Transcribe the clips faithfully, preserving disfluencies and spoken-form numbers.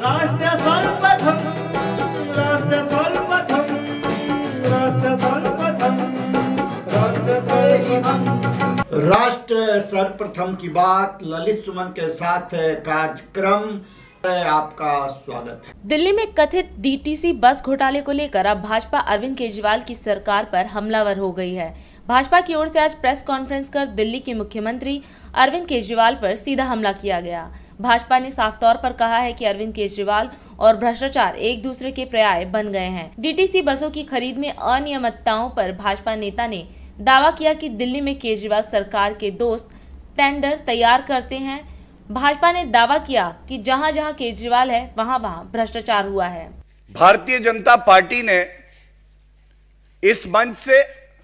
राष्ट्र सर्वप्रथम राष्ट्र सर्वप्रथम राष्ट्र सर्वप्रथम राष्ट्र सर्वप्रथम राष्ट्र सर्वप्रथम की बात ललित सुमन के साथ कार्यक्रम आपका स्वागत है। दिल्ली में कथित डीटीसी बस घोटाले को लेकर अब भाजपा अरविंद केजरीवाल की सरकार पर हमलावर हो गई है। भाजपा की ओर से आज प्रेस कॉन्फ्रेंस कर दिल्ली के मुख्यमंत्री अरविंद केजरीवाल पर सीधा हमला किया गया। भाजपा ने साफ तौर पर कहा है कि अरविंद केजरीवाल और भ्रष्टाचार एक दूसरे के पर्याय बन गए हैं। डीटीसी बसों की खरीद में अनियमितताओं पर भाजपा नेता ने दावा किया कि दिल्ली में केजरीवाल सरकार के दोस्त टेंडर तैयार करते हैं। भाजपा ने दावा किया कि जहां जहां केजरीवाल है वहां वहां भ्रष्टाचार हुआ है। भारतीय जनता पार्टी ने इस मंच से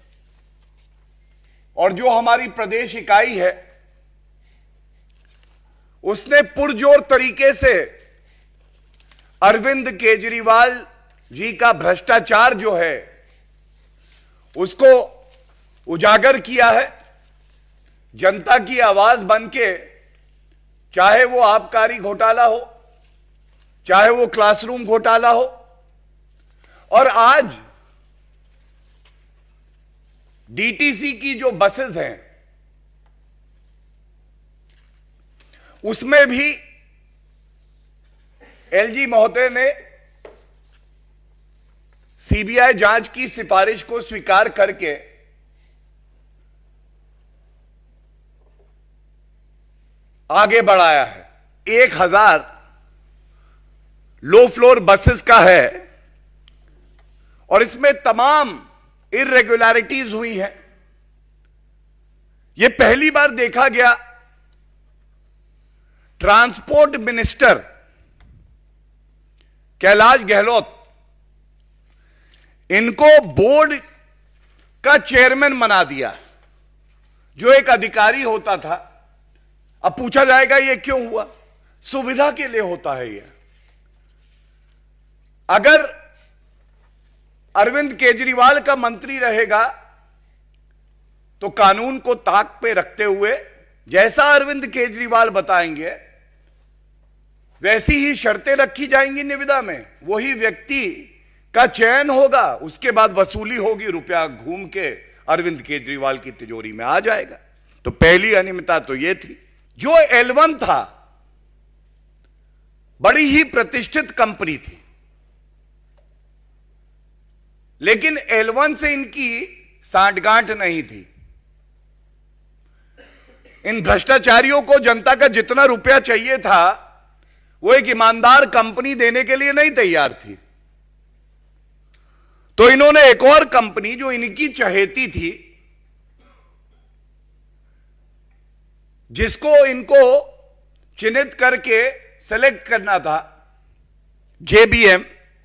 और जो हमारी प्रदेश इकाई है उसने पुरजोर तरीके से अरविंद केजरीवाल जी का भ्रष्टाचार जो है उसको उजागर किया है। जनता की आवाज बनके, चाहे वो आबकारी घोटाला हो, चाहे वो क्लासरूम घोटाला हो, और आज डीटीसी की जो बसेस हैं उसमें भी एलजी महोदय ने सीबीआई जांच की सिफारिश को स्वीकार करके आगे बढ़ाया है। एक हजार लो फ्लोर बसेस का है और इसमें तमाम इर्रेगुलरिटीज हुई हैं। यह पहली बार देखा गया ट्रांसपोर्ट मिनिस्टर कैलाश गहलोत इनको बोर्ड का चेयरमैन बना दिया, जो एक अधिकारी होता था। अब पूछा जाएगा यह क्यों हुआ? सुविधा के लिए होता है यह। अगर अरविंद केजरीवाल का मंत्री रहेगा तो कानून को ताक पे रखते हुए जैसा अरविंद केजरीवाल बताएंगे वैसी ही शर्तें रखी जाएंगी निविदा में। वही व्यक्ति का चयन होगा, उसके बाद वसूली होगी, रुपया घूम के अरविंद केजरीवाल की तिजोरी में आ जाएगा। तो पहली अनियमितता तो यह थी। जो एल वन था बड़ी ही प्रतिष्ठित कंपनी थी, लेकिन एल वन से इनकी सांठगांठ नहीं थी। इन भ्रष्टाचारियों को जनता का जितना रुपया चाहिए था वो एक ईमानदार कंपनी देने के लिए नहीं तैयार थी। तो इन्होंने एक और कंपनी जो इनकी चहेती थी, जिसको इनको चिन्हित करके सेलेक्ट करना था, जेबीएम,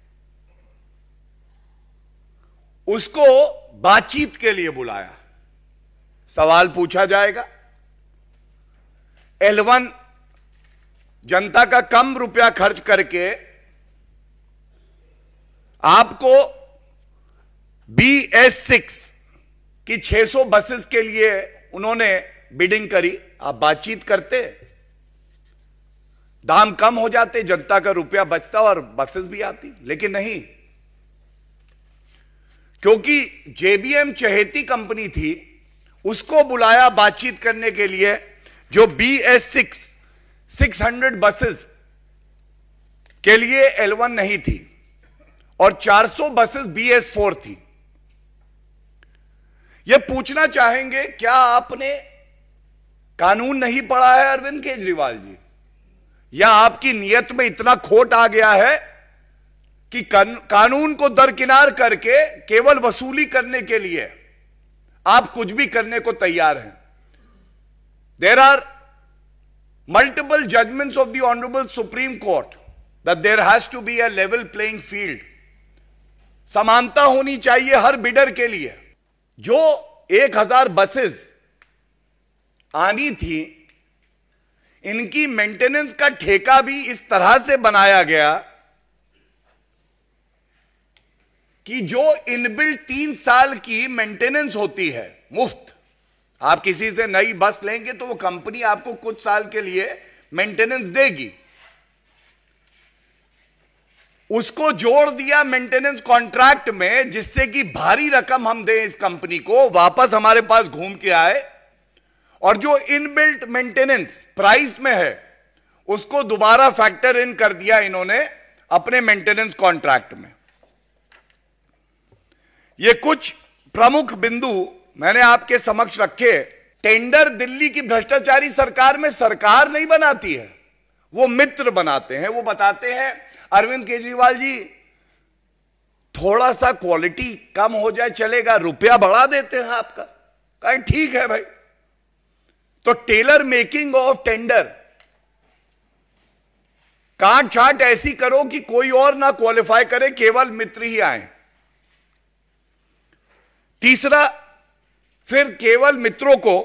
उसको बातचीत के लिए बुलाया। सवाल पूछा जाएगा, एल वन जनता का कम रुपया खर्च करके आपको बी एस सिक्स की छह सौ बसेस के लिए उन्होंने बिडिंग करी। आप बातचीत करते, दाम कम हो जाते, जनता का रुपया बचता और बसेस भी आती, लेकिन नहीं, क्योंकि जेबीएम चहेती कंपनी थी, उसको बुलाया बातचीत करने के लिए, जो B S six six hundred buses के लिए एल वन नहीं थी और चार सौ बसेस बी एस फोर थी। यह पूछना चाहेंगे, क्या आपने कानून नहीं पढ़ा है अरविंद केजरीवाल जी, या आपकी नियत में इतना खोट आ गया है कि कानून को दरकिनार करके केवल वसूली करने के लिए आप कुछ भी करने को तैयार हैं? There are multiple judgments of the honourable supreme court that there has to be a level playing field. समानता होनी चाहिए हर बिडर के लिए। जो एक हजार बसेस आनी थी, इनकी मेंटेनेंस का ठेका भी इस तरह से बनाया गया कि जो इनबिल्ट तीन साल की मेंटेनेंस होती है मुफ्त, आप किसी से नई बस लेंगे तो वो कंपनी आपको कुछ साल के लिए मेंटेनेंस देगी। उसको जोड़ दिया मेंटेनेंस कॉन्ट्रैक्ट में, जिससे कि भारी रकम हम दें इस कंपनी को, वापस हमारे पास घूम के आए, और जो इनबिल्ट मेंटेनेंस प्राइस में है उसको दोबारा फैक्टर इन कर दिया इन्होंने अपने मेंटेनेंस कॉन्ट्रैक्ट में। ये कुछ प्रमुख बिंदु मैंने आपके समक्ष रखे। टेंडर दिल्ली की भ्रष्टाचारी सरकार में सरकार नहीं बनाती है, वो मित्र बनाते हैं। वो बताते हैं अरविंद केजरीवाल जी थोड़ा सा क्वालिटी कम हो जाए चलेगा, रुपया बढ़ा देते हैं आपका। कहीं ठीक है भाई। तो टेलर मेकिंग ऑफ टेंडर, काट छाट ऐसी करो कि कोई और ना क्वालिफाई करे, केवल मित्र ही आए। तीसरा, फिर केवल मित्रों को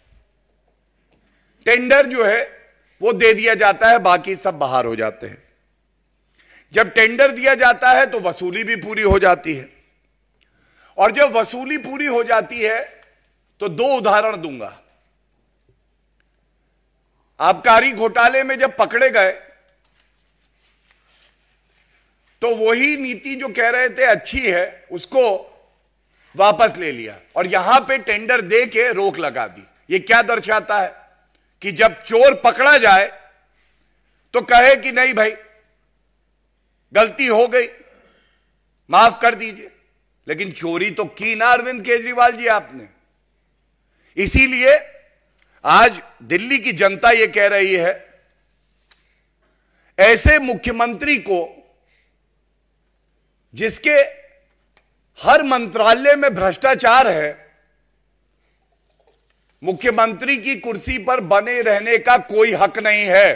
टेंडर जो है वो दे दिया जाता है, बाकी सब बाहर हो जाते हैं। जब टेंडर दिया जाता है तो वसूली भी पूरी हो जाती है, और जब वसूली पूरी हो जाती है तो दो उदाहरण दूंगा। आबकारी घोटाले में जब पकड़े गए तो वही नीति जो कह रहे थे अच्छी है उसको वापस ले लिया, और यहां पे टेंडर दे के रोक लगा दी। ये क्या दर्शाता है कि जब चोर पकड़ा जाए तो कहे कि नहीं भाई गलती हो गई, माफ कर दीजिए, लेकिन चोरी तो की ना अरविंद केजरीवाल जी आपने। इसीलिए आज दिल्ली की जनता यह कह रही है, ऐसे मुख्यमंत्री को जिसके हर मंत्रालय में भ्रष्टाचार है, मुख्यमंत्री की कुर्सी पर बने रहने का कोई हक नहीं है।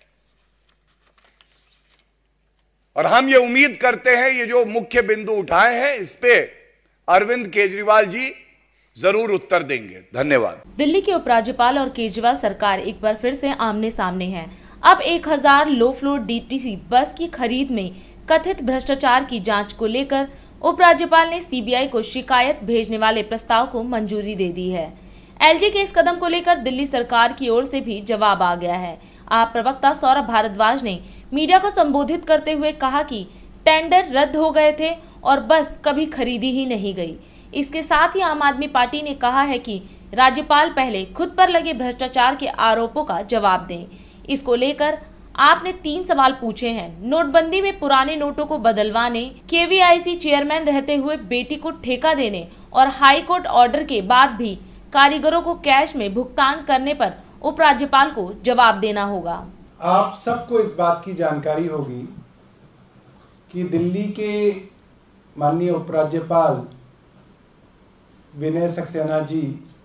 और हम ये उम्मीद करते हैं ये जो मुख्य बिंदु उठाए हैं इस पे अरविंद केजरीवाल जी जरूर उत्तर देंगे। धन्यवाद। दिल्ली के उपराज्यपाल और केजरीवाल सरकार एक बार फिर से आमने सामने है। अब एक हज़ार लो फ्लोर डीटीसी बस की खरीद में कथित भ्रष्टाचार की जांच को लेकर उपराज्यपाल ने सीबीआई को शिकायत भेजने वाले प्रस्ताव को मंजूरी दे दी है। एलजी के इस कदम को लेकर दिल्ली सरकार की ओर से भी जवाब आ गया है। आप प्रवक्ता सौरभ भारद्वाज ने मीडिया को संबोधित करते हुए कहा कि टेंडर रद्द हो गए थे और बस कभी खरीदी ही नहीं गई। इसके साथ ही आम आदमी पार्टी ने कहा है कि राज्यपाल पहले खुद पर लगे भ्रष्टाचार के आरोपों का जवाब दें। इसको लेकर आपने तीन सवाल पूछे हैं। नोटबंदी में पुराने नोटों को बदलवाने, केवीआईसी चेयरमैन रहते हुए बेटी को ठेका देने और हाईकोर्ट ऑर्डर के बाद भी कारीगरों को कैश में भुगतान करने पर उपराज्यपाल को जवाब देना होगा। आप सबको इस बात की जानकारी होगी कि दिल्ली के माननीय उपराज्यपाल विनय सक्सेना जी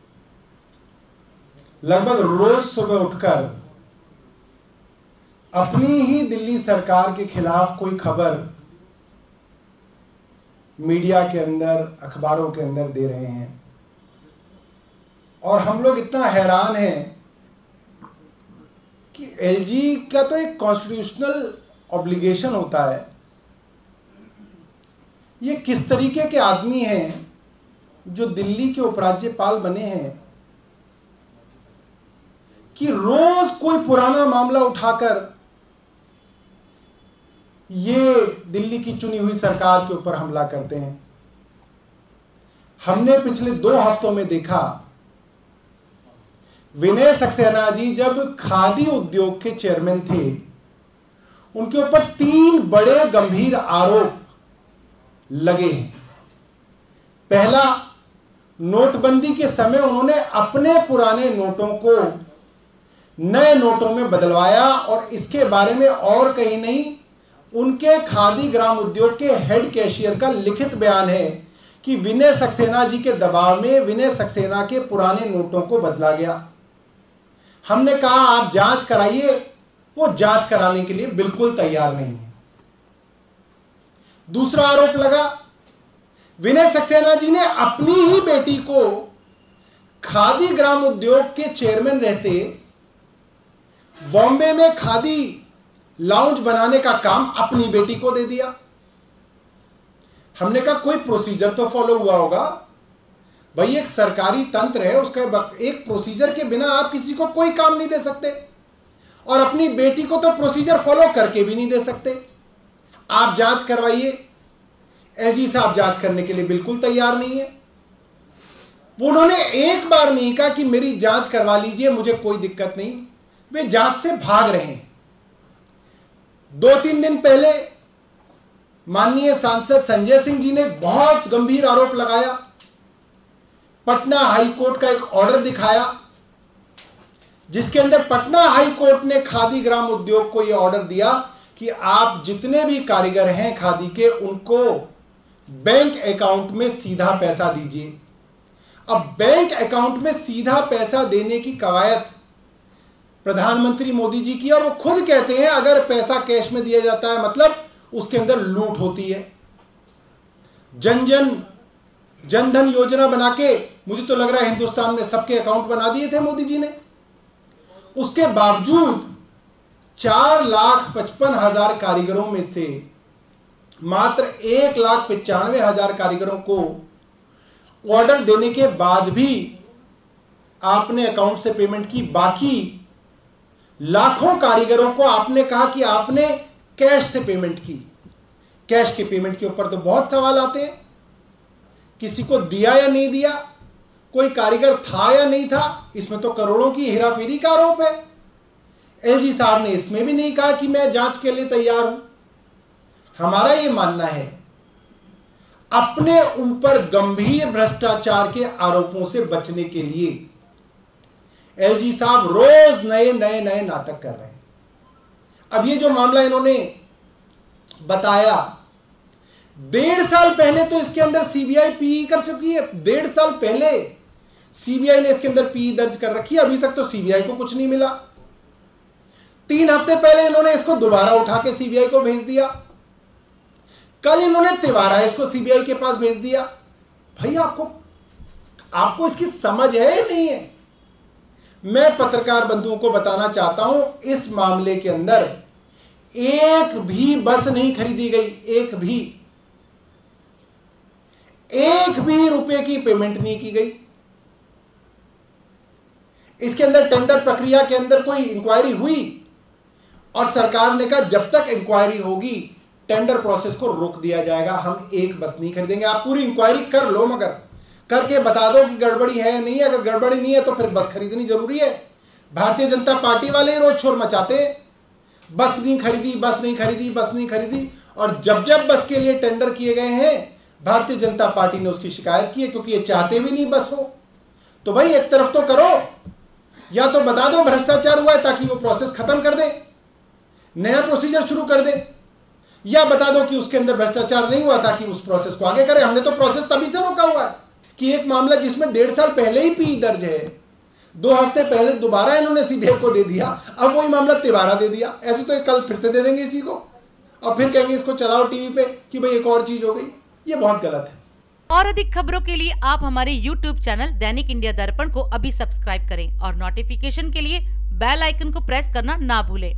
लगभग रोज सुबह उठकर अपनी ही दिल्ली सरकार के खिलाफ कोई खबर मीडिया के अंदर, अखबारों के अंदर दे रहे हैं। और हम लोग इतना हैरान हैं कि एलजी का तो एक कॉन्स्टिट्यूशनल ऑब्लिगेशन होता है। ये किस तरीके के आदमी हैं जो दिल्ली के उपराज्यपाल बने हैं कि रोज कोई पुराना मामला उठाकर ये दिल्ली की चुनी हुई सरकार के ऊपर हमला करते हैं। हमने पिछले दो हफ्तों में देखा विनय सक्सेना जी जब खादी उद्योग के चेयरमैन थे, उनके ऊपर तीन बड़े गंभीर आरोप लगे हैं। पहला, नोटबंदी के समय उन्होंने अपने पुराने नोटों को नए नोटों में बदलवाया और इसके बारे में और कहीं नहीं, उनके खादी ग्राम उद्योग के हेड कैशियर का लिखित बयान है कि विनय सक्सेना जी के दबाव में विनय सक्सेना के पुराने नोटों को बदला गया। हमने कहा आप जांच कराइए, वो जांच कराने के लिए बिल्कुल तैयार नहीं है। दूसरा आरोप लगा, विनय सक्सेना जी ने अपनी ही बेटी को खादी ग्राम उद्योग के चेयरमैन रहते बॉम्बे में खादी लाउंज बनाने का काम अपनी बेटी को दे दिया। हमने कहा कोई प्रोसीजर तो फॉलो हुआ होगा भाई, एक सरकारी तंत्र है, उसका एक प्रोसीजर के बिना आप किसी को कोई काम नहीं दे सकते, और अपनी बेटी को तो प्रोसीजर फॉलो करके भी नहीं दे सकते। आप जांच करवाइए। एलजी साहब जांच करने के लिए बिल्कुल तैयार नहीं है। वो उन्होंने एक बार नहीं कहा कि मेरी जांच करवा लीजिए, मुझे कोई दिक्कत नहीं। वे जांच से भाग रहे हैं। दो तीन दिन पहले माननीय सांसद संजय सिंह जी ने बहुत गंभीर आरोप लगाया, पटना हाई कोर्ट का एक ऑर्डर दिखाया जिसके अंदर पटना हाई कोर्ट ने खादी ग्राम उद्योग को यह ऑर्डर दिया कि आप जितने भी कारीगर हैं खादी के, उनको बैंक अकाउंट में सीधा पैसा दीजिए। अब बैंक अकाउंट में सीधा पैसा देने की कवायद प्रधानमंत्री मोदी जी की, और वो खुद कहते हैं अगर पैसा कैश में दिया जाता है मतलब उसके अंदर लूट होती है। जन जन जनधन योजना बना के मुझे तो लग रहा है हिंदुस्तान में सबके अकाउंट बना दिए थे मोदी जी ने। उसके बावजूद चार लाख पचपन हजार कारीगरों में से मात्र एक लाख पचानवे हजार कारीगरों को ऑर्डर देने के बाद भी आपने अकाउंट से पेमेंट की। बाकी लाखों कारीगरों को आपने कहा कि आपने कैश से पेमेंट की। कैश के पेमेंट के ऊपर तो बहुत सवाल आते हैं, किसी को दिया या नहीं दिया, कोई कारीगर था या नहीं था, इसमें तो करोड़ों की हेराफेरी का आरोप है। एलजी साहब ने इसमें भी नहीं कहा कि मैं जांच के लिए तैयार हूं। हमारा यह मानना है अपने ऊपर गंभीर भ्रष्टाचार के आरोपों से बचने के लिए एलजी साहब रोज नए नए नए नाटक कर रहे हैं। अब ये जो मामला इन्होंने बताया, डेढ़ साल पहले तो इसके अंदर सीबीआई पीई कर चुकी है। डेढ़ साल पहले सीबीआई ने इसके अंदर पीई दर्ज कर रखी है। अभी तक तो सीबीआई को कुछ नहीं मिला। तीन हफ्ते पहले इन्होंने इसको दोबारा उठा के सीबीआई को भेज दिया। कल इन्होंने तिवारा इसको सीबीआई के पास भेज दिया। भाई आपको आपको इसकी समझ है या नहीं है? मैं पत्रकार बंधुओं को बताना चाहता हूं, इस मामले के अंदर एक भी बस नहीं खरीदी गई, एक भी एक भी रुपए की पेमेंट नहीं की गई। इसके अंदर टेंडर प्रक्रिया के अंदर कोई इंक्वायरी हुई और सरकार ने कहा जब तक इंक्वायरी होगी टेंडर प्रोसेस को रोक दिया जाएगा, हम एक बस नहीं खरीदेंगे। आप पूरी इंक्वायरी कर लो, मगर करके बता दो कि गड़बड़ी है नहीं है। अगर गड़बड़ी नहीं है तो फिर बस खरीदनी जरूरी है। भारतीय जनता पार्टी वाले रोज शोर मचाते हैं, बस नहीं खरीदी, बस नहीं खरीदी, बस नहीं खरीदी। और जब जब बस के लिए टेंडर किए गए हैं भारतीय जनता पार्टी ने उसकी शिकायत की है, क्योंकि ये चाहते भी नहीं बस हो। तो भाई एक तरफ तो करो, या तो बता दो भ्रष्टाचार हुआ है ताकि वो प्रोसेस खत्म कर दे, नया प्रोसीजर शुरू कर दे, या बता दो कि उसके अंदर भ्रष्टाचार नहीं हुआ ताकि उस प्रोसेस को आगे करें। हमने तो प्रोसेस तभी से रोका हुआ है कि एक मामला जिसमें डेढ़ साल पहले ही पी दर्ज है, दो हफ्ते पहले दोबारा इन्होंने सीबीआई को दे दिया, अब वही मामला तिवारा दे दिया। ऐसे तो कल फिर से दे देंगे इसी को और फिर कहेंगे इसको चलाओ टीवी पे कि भाई एक और चीज हो गई। ये बहुत गलत है। और अधिक खबरों के लिए आप हमारे यूट्यूब चैनल दैनिक इंडिया दर्पण को अभी सब्सक्राइब करें और नोटिफिकेशन के लिए बेल आइकन को प्रेस करना ना भूलें।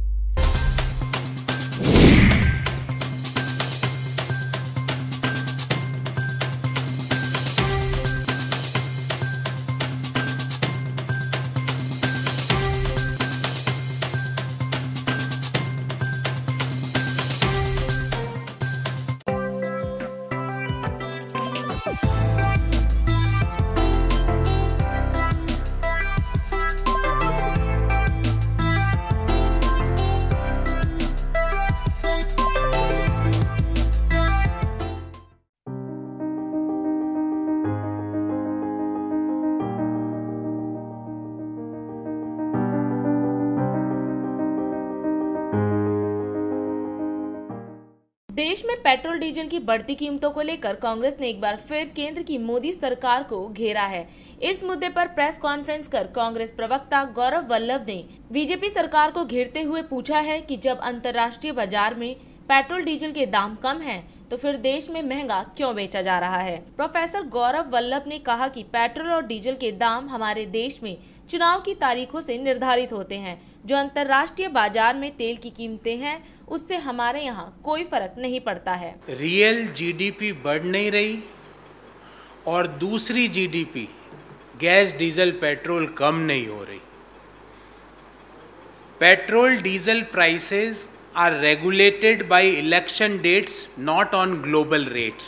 देश में पेट्रोल डीजल की बढ़ती कीमतों को लेकर कांग्रेस ने एक बार फिर केंद्र की मोदी सरकार को घेरा है। इस मुद्दे पर प्रेस कॉन्फ्रेंस कर कांग्रेस प्रवक्ता गौरव वल्लभ ने बीजेपी सरकार को घेरते हुए पूछा है कि जब अंतर्राष्ट्रीय बाजार में पेट्रोल डीजल के दाम कम हैं, तो फिर देश में महंगा क्यों बेचा जा रहा है। प्रोफेसर गौरव वल्लभ ने कहा कि पेट्रोल और डीजल के दाम हमारे देश में चुनाव की तारीखों से निर्धारित होते हैं। जो अंतर्राष्ट्रीय बाजार में तेल की कीमतें हैं, उससे हमारे यहाँ कोई फर्क नहीं पड़ता है। रियल जीडीपी बढ़ नहीं रही और दूसरी जीडीपी गैस डीजल पेट्रोल कम नहीं हो रही। Petrol diesel prices are regulated by election dates, not on global rates.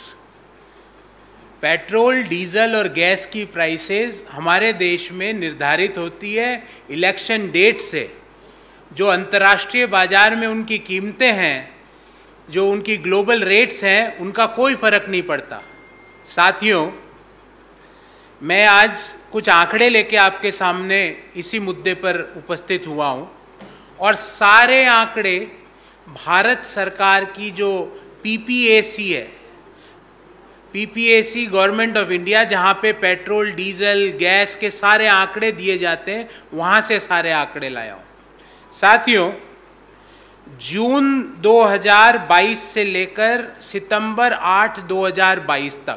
Petrol, diesel और गैस की प्राइसेस हमारे देश में निर्धारित होती है इलेक्शन डेट से। जो अंतर्राष्ट्रीय बाजार में उनकी कीमतें हैं, जो उनकी ग्लोबल रेट्स हैं, उनका कोई फर्क नहीं पड़ता। साथियों, मैं आज कुछ आंकड़े लेके आपके सामने इसी मुद्दे पर उपस्थित हुआ हूँ और सारे आंकड़े भारत सरकार की जो पीपीएसी है, पीपीएसी गवर्नमेंट ऑफ इंडिया, जहाँ पे पेट्रोल, डीजल, गैस के सारे आंकड़े दिए जाते हैं, वहाँ से सारे आंकड़े लाया हूँ। साथियों, जून दो हज़ार बाईस से लेकर सितंबर आठ दो हज़ार बाईस तक,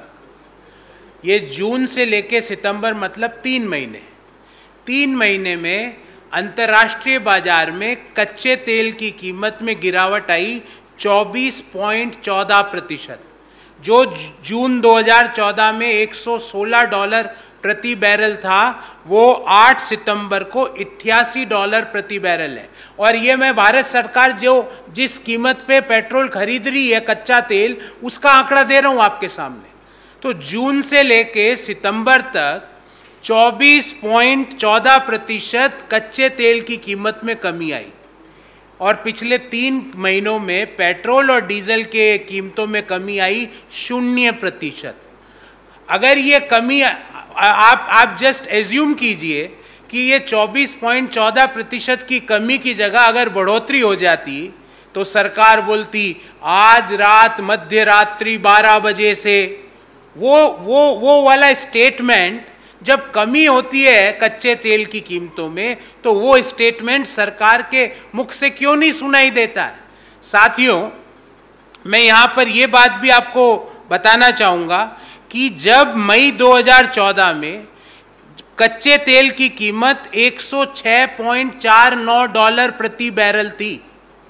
ये जून से लेकर सितंबर मतलब तीन महीने, तीन महीने में अंतर्राष्ट्रीय बाजार में कच्चे तेल की कीमत में गिरावट आई चौबीस पॉइंट चौदह प्रतिशत। जो जून दो हज़ार चौदह में एक सौ सोलह डॉलर प्रति बैरल था, वो आठ सितंबर को अट्ठासी डॉलर प्रति बैरल है। और ये मैं भारत सरकार जो जिस कीमत पे पेट्रोल खरीद रही है, कच्चा तेल, उसका आंकड़ा दे रहा हूँ आपके सामने। तो जून से लेके सितंबर तक चौबीस पॉइंट चौदह प्रतिशत कच्चे तेल की कीमत में कमी आई और पिछले तीन महीनों में पेट्रोल और डीजल के कीमतों में कमी आई शून्य प्रतिशत। अगर ये कमी आप आप जस्ट एज्यूम कीजिए कि ये चौबीस पॉइंट चौदह प्रतिशत की कमी की जगह अगर बढ़ोतरी हो जाती तो सरकार बोलती आज रात मध्य रात्रि बारह बजे से, वो वो वो वाला स्टेटमेंट जब कमी होती है कच्चे तेल की कीमतों में, तो वो स्टेटमेंट सरकार के मुख से क्यों नहीं सुनाई देता है। साथियों, मैं यहाँ पर ये बात भी आपको बताना चाहूँगा कि जब मई दो हज़ार चौदह में कच्चे तेल की कीमत एक सौ छह पॉइंट चार नौ डॉलर प्रति बैरल थी,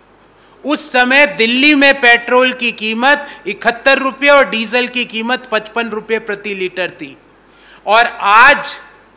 उस समय दिल्ली में पेट्रोल की कीमत इकहत्तर रुपये और डीजल की कीमत पचपन रुपये प्रति लीटर थी। और आज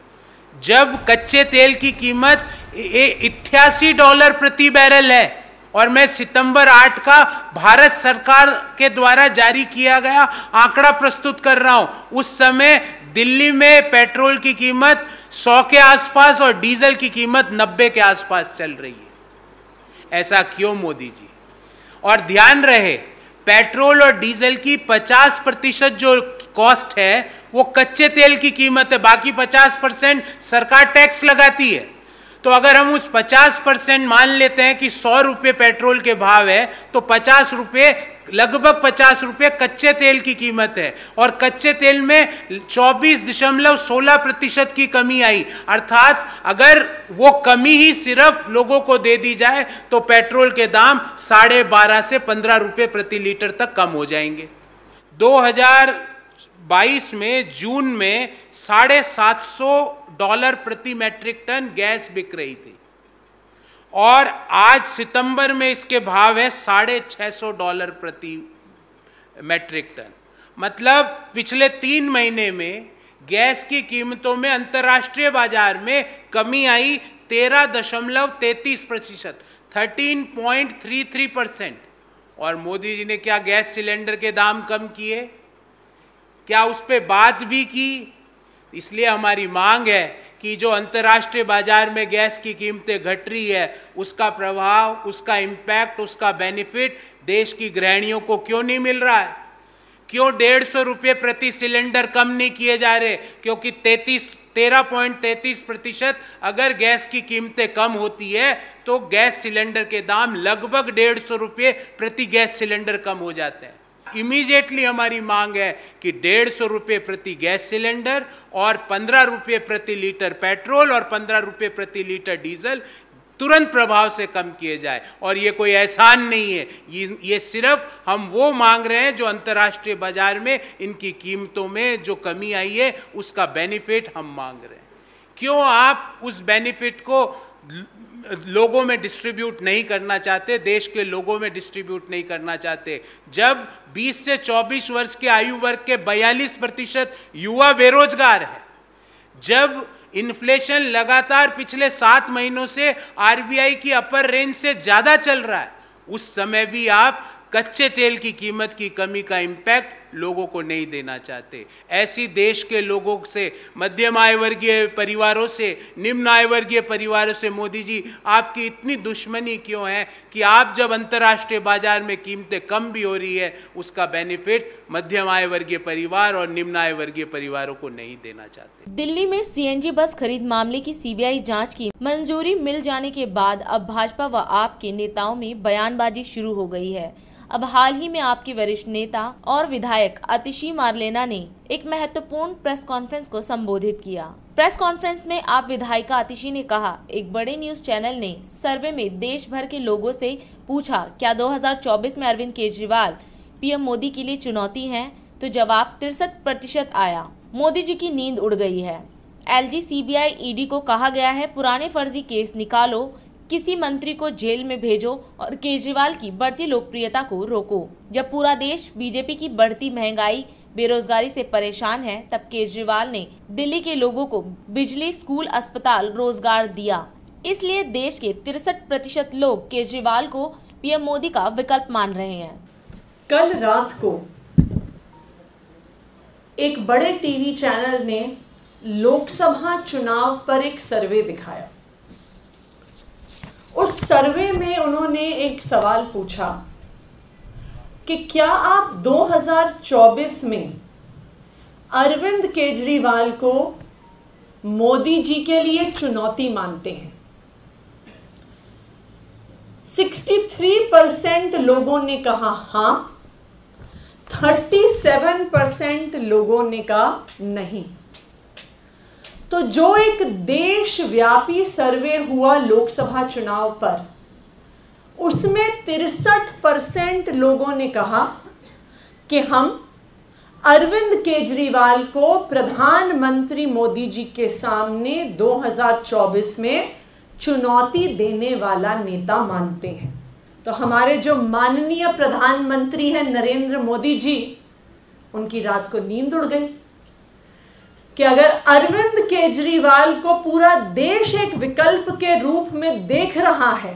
जब कच्चे तेल की कीमत अट्ठासी डॉलर प्रति बैरल है और मैं सितंबर आठ का भारत सरकार के द्वारा जारी किया गया आंकड़ा प्रस्तुत कर रहा हूं, उस समय दिल्ली में पेट्रोल की कीमत सौ के आसपास और डीजल की कीमत नब्बे के आसपास चल रही है। ऐसा क्यों मोदी जी? और ध्यान रहे, पेट्रोल और डीजल की पचास प्रतिशत जो कॉस्ट है वो कच्चे तेल की कीमत है, बाकी पचास परसेंट सरकार टैक्स लगाती है। तो अगर हम उस पचास परसेंट मान लेते हैं कि सौ रुपये पेट्रोल के भाव है, तो पचास रुपये, लगभग पचास रुपये कच्चे तेल की कीमत है और कच्चे तेल में चौबीस दशमलव सोलह प्रतिशत की कमी आई। अर्थात अगर वो कमी ही सिर्फ लोगों को दे दी जाए तो पेट्रोल के दाम साढ़े बारह से पंद्रह रुपये प्रति लीटर तक कम हो जाएंगे। दो हज़ार बाईस में जून में साढ़े सात सौ डॉलर प्रति मैट्रिक टन गैस बिक रही थी और आज सितंबर में इसके भाव है साढ़े छः सौ डॉलर प्रति मैट्रिक टन। मतलब पिछले तीन महीने में गैस की कीमतों में अंतर्राष्ट्रीय बाजार में कमी आई तेरह दशमलव तैतीस प्रतिशत, thirteen point three three percent. और मोदी जी ने क्या गैस सिलेंडर के दाम कम किए? क्या उस पर बात भी की? इसलिए हमारी मांग है कि जो अंतर्राष्ट्रीय बाजार में गैस की कीमतें घट रही है, उसका प्रभाव, उसका इम्पैक्ट, उसका बेनिफिट देश की गृहिणियों को क्यों नहीं मिल रहा है? क्यों डेढ़ सौ रुपये प्रति सिलेंडर कम नहीं किए जा रहे? क्योंकि तैतीस तेरह पॉइंट तैतीस प्रतिशत अगर गैस की कीमतें कम होती है तो गैस सिलेंडर के दाम लगभग डेढ़ सौ रुपये प्रति गैस सिलेंडर कम हो जाते हैं। इमीडिएटली हमारी मांग है कि डेढ़ सौ रुपये प्रति गैस सिलेंडर और पंद्रह रुपये प्रति लीटर पेट्रोल और पंद्रह रुपये प्रति लीटर डीजल तुरंत प्रभाव से कम किए जाए। और ये कोई एहसान नहीं है, ये ये सिर्फ हम वो मांग रहे हैं जो अंतर्राष्ट्रीय बाजार में इनकी कीमतों में जो कमी आई है उसका बेनिफिट हम मांग रहे हैं। क्यों आप उस बेनिफिट को लोगों में डिस्ट्रीब्यूट नहीं करना चाहते, देश के लोगों में डिस्ट्रीब्यूट नहीं करना चाहते? जब बीस से चौबीस वर्ष के आयु वर्ग के बयालीस प्रतिशत युवा बेरोजगार है, जब इन्फ्लेशन लगातार पिछले सात महीनों से आरबीआई की अपर रेंज से ज्यादा चल रहा है, उस समय भी आप कच्चे तेल की कीमत की कमी का इम्पैक्ट लोगों को नहीं देना चाहते। ऐसी देश के लोगों से, मध्यम आय वर्गीय परिवारों से, निम्न आय वर्गीय परिवारों से मोदी जी आपकी इतनी दुश्मनी क्यों है कि आप जब अंतर्राष्ट्रीय बाजार में कीमतें कम भी हो रही है उसका बेनिफिट मध्यम आय वर्गीय परिवार और निम्न आय वर्गीय परिवारों को नहीं देना चाहते। दिल्ली में सीएनजी बस खरीद मामले की सीबीआई जांच की मंजूरी मिल जाने के बाद अब भाजपा व आप के नेताओं में बयानबाजी शुरू हो गई है। अब हाल ही में आपके वरिष्ठ नेता और विधायक आतिशी मारलेना ने एक महत्वपूर्ण प्रेस कॉन्फ्रेंस को संबोधित किया। प्रेस कॉन्फ्रेंस में आप विधायिका आतिशी ने कहा, एक बड़े न्यूज चैनल ने सर्वे में देश भर के लोगों से पूछा क्या दो हज़ार चौबीस में अरविंद केजरीवाल पीएम मोदी के लिए चुनौती हैं, तो जवाब तिरसठ प्रतिशत आया। मोदी जी की नींद उड़ गई है। एलजी, सीबीआई, ईडी को कहा गया है पुराने फर्जी केस निकालो, किसी मंत्री को जेल में भेजो और केजरीवाल की बढ़ती लोकप्रियता को रोको। जब पूरा देश बीजेपी की बढ़ती महंगाई, बेरोजगारी से परेशान है, तब केजरीवाल ने दिल्ली के लोगों को बिजली, स्कूल, अस्पताल, रोजगार दिया। इसलिए देश के तिरसठ प्रतिशत लोग केजरीवाल को पीएम मोदी का विकल्प मान रहे हैं। कल रात को एक बड़े टीवी चैनल ने लोकसभा चुनाव पर एक सर्वे दिखाया। उस सर्वे में उन्होंने एक सवाल पूछा कि क्या आप दो हज़ार चौबीस में अरविंद केजरीवाल को मोदी जी के लिए चुनौती मानते हैं। तिरसठ परसेंट लोगों ने कहा हाँ, सैंतीस परसेंट लोगों ने कहा नहीं। तो जो एक देशव्यापी सर्वे हुआ लोकसभा चुनाव पर, उसमें तिरसठ परसेंट लोगों ने कहा कि हम अरविंद केजरीवाल को प्रधानमंत्री मोदी जी के सामने दो हज़ार चौबीस में चुनौती देने वाला नेता मानते हैं। तो हमारे जो माननीय प्रधानमंत्री हैं नरेंद्र मोदी जी, उनकी रात को नींद उड़ गई कि अगर अरविंद केजरीवाल को पूरा देश एक विकल्प के रूप में देख रहा है,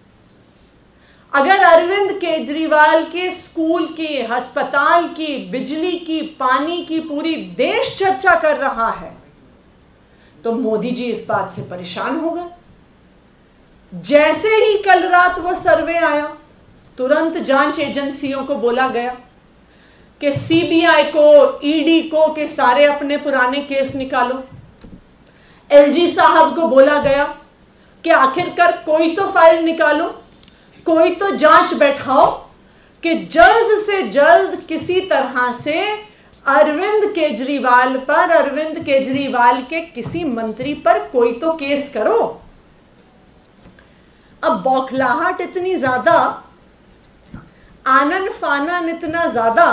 अगर अरविंद केजरीवाल के स्कूल की, अस्पताल की, बिजली की, पानी की पूरी देश चर्चा कर रहा है, तो मोदी जी इस बात से परेशान हो गए। जैसे ही कल रात वो सर्वे आया, तुरंत जांच एजेंसियों को बोला गया कि सीबीआई को, ईडी को कि सारे अपने पुराने केस निकालो। एलजी साहब को बोला गया कि आखिरकार कोई तो फाइल निकालो, कोई तो जांच बैठाओ कि जल्द से जल्द किसी तरह से अरविंद केजरीवाल पर, अरविंद केजरीवाल के किसी मंत्री पर कोई तो केस करो। अब बौखलाहट इतनी ज्यादा, आनन फानन इतना ज्यादा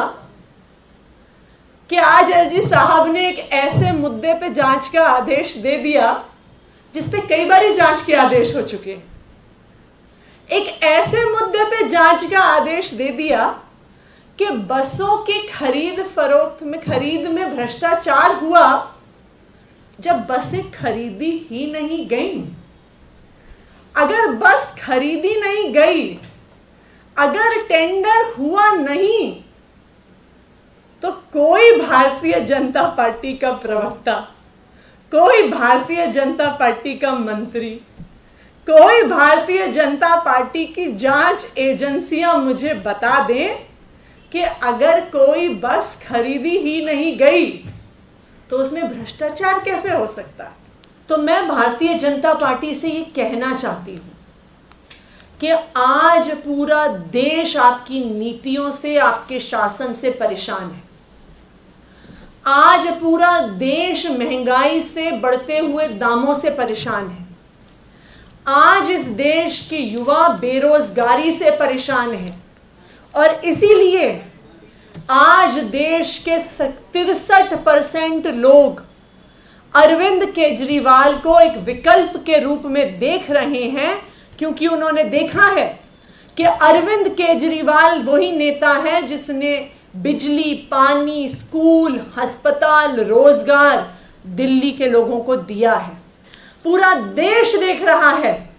कि आज एलजी साहब ने एक ऐसे मुद्दे पे जांच का आदेश दे दिया जिस पे कई बार जांच के आदेश हो चुके। एक ऐसे मुद्दे पे जांच का आदेश दे दिया कि बसों की खरीद फरोख्त में, खरीद में भ्रष्टाचार हुआ जब बसें खरीदी ही नहीं गई। अगर बस खरीदी नहीं गई, अगर टेंडर हुआ नहीं, तो कोई भारतीय जनता पार्टी का प्रवक्ता, कोई भारतीय जनता पार्टी का मंत्री, कोई भारतीय जनता पार्टी की जांच एजेंसियां मुझे बता दें कि अगर कोई बस खरीदी ही नहीं गई तो उसमें भ्रष्टाचार कैसे हो सकता। तो मैं भारतीय जनता पार्टी से ये कहना चाहती हूं कि आज पूरा देश आपकी नीतियों से, आपके शासन से परेशान है। आज पूरा देश महंगाई से, बढ़ते हुए दामों से परेशान है। आज इस देश के युवा बेरोजगारी से परेशान है और इसीलिए आज देश के तिरसठ परसेंट लोग अरविंद केजरीवाल को एक विकल्प के रूप में देख रहे हैं, क्योंकि उन्होंने देखा है कि अरविंद केजरीवाल वही नेता है जिसने बिजली, पानी, स्कूल, अस्पताल, रोजगार दिल्ली के लोगों को दिया है। पूरा देश देख रहा है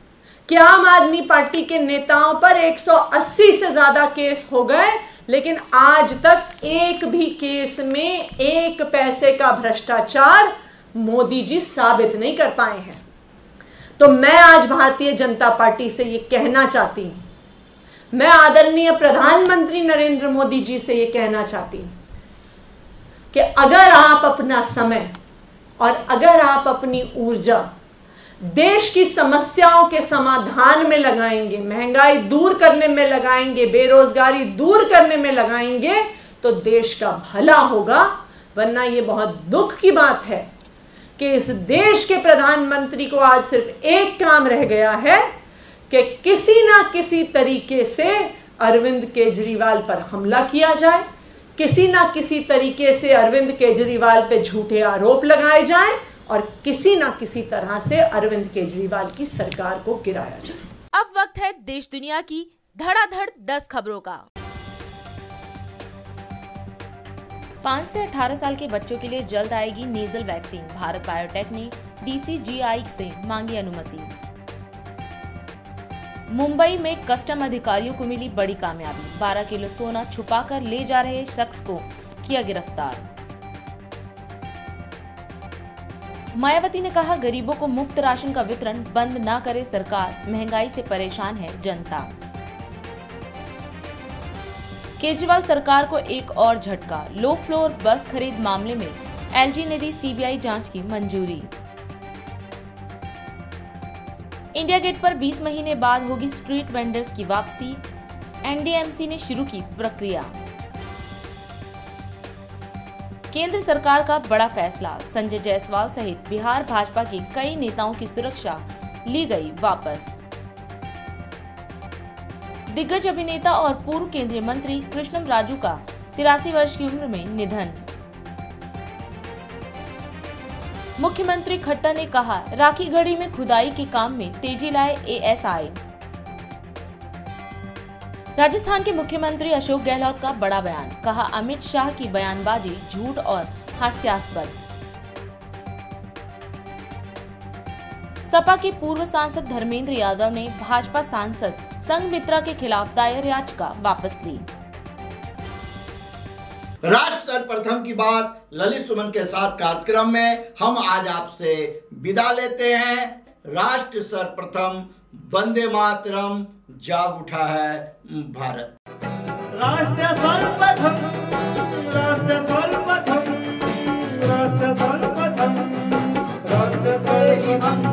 कि आम आदमी पार्टी के नेताओं पर एक सौ अस्सी से ज्यादा केस हो गए, लेकिन आज तक एक भी केस में एक पैसे का भ्रष्टाचार मोदी जी साबित नहीं कर पाए हैं। तो मैं आज भारतीय जनता पार्टी से ये कहना चाहती हूं, मैं आदरणीय प्रधानमंत्री नरेंद्र मोदी जी से ये कहना चाहती हूं कि अगर आप अपना समय और अगर आप अपनी ऊर्जा देश की समस्याओं के समाधान में लगाएंगे, महंगाई दूर करने में लगाएंगे, बेरोजगारी दूर करने में लगाएंगे, तो देश का भला होगा। वरना ये बहुत दुख की बात है कि इस देश के प्रधानमंत्री को आज सिर्फ एक काम रह गया है कि किसी ना किसी तरीके से अरविंद केजरीवाल पर हमला किया जाए, किसी ना किसी तरीके से अरविंद केजरीवाल पे झूठे आरोप लगाए जाएं और किसी ना किसी तरह से अरविंद केजरीवाल की सरकार को गिराया जाए। अब वक्त है देश दुनिया की धड़ाधड़ दस खबरों का। पाँच से अठारह साल के बच्चों के लिए जल्द आएगी नेजल वैक्सीन। भारत बायोटेक ने डी सी जी आई से मांगी अनुमति। मुंबई में कस्टम अधिकारियों को मिली बड़ी कामयाबी। बारह किलो सोना छुपाकर ले जा रहे शख्स को किया गिरफ्तार। मायावती ने कहा, गरीबों को मुफ्त राशन का वितरण बंद न करे सरकार, महंगाई से परेशान है जनता। केजरीवाल सरकार को एक और झटका। लो फ्लोर बस खरीद मामले में एल जी ने दी सी बी आई जांच की मंजूरी। इंडिया गेट पर बीस महीने बाद होगी स्ट्रीट वेंडर्स की वापसी। एन डी एम सी ने शुरू की प्रक्रिया। केंद्र सरकार का बड़ा फैसला। संजय जायसवाल सहित बिहार भाजपा के कई नेताओं की सुरक्षा ली गई वापस। दिग्गज अभिनेता और पूर्व केंद्रीय मंत्री कृष्णम राजू का तिरासी वर्ष की उम्र में निधन। मुख्यमंत्री खट्टर ने कहा, राखी गढ़ी में खुदाई के काम में तेजी लाए ए एस आई। राजस्थान के मुख्यमंत्री अशोक गहलोत का बड़ा बयान। कहा, अमित शाह की बयानबाजी झूठ और हास्यास्पद। सपा के पूर्व सांसद धर्मेंद्र यादव ने भाजपा सांसद संघमित्रा के खिलाफ दायर याचिका वापस ली। राष्ट्र सर्वप्रथम की बात ललित सुमन के साथ कार्यक्रम में हम आज आपसे विदा लेते हैं। राष्ट्र सर्वप्रथम, वंदे मातरम, जाग उठा है भारत। राष्ट्र सर्वप्रथम, राष्ट्र सर्वप्रथम, राष्ट्र सर्वप्रथम, राष्ट्र सर्वप्रथम।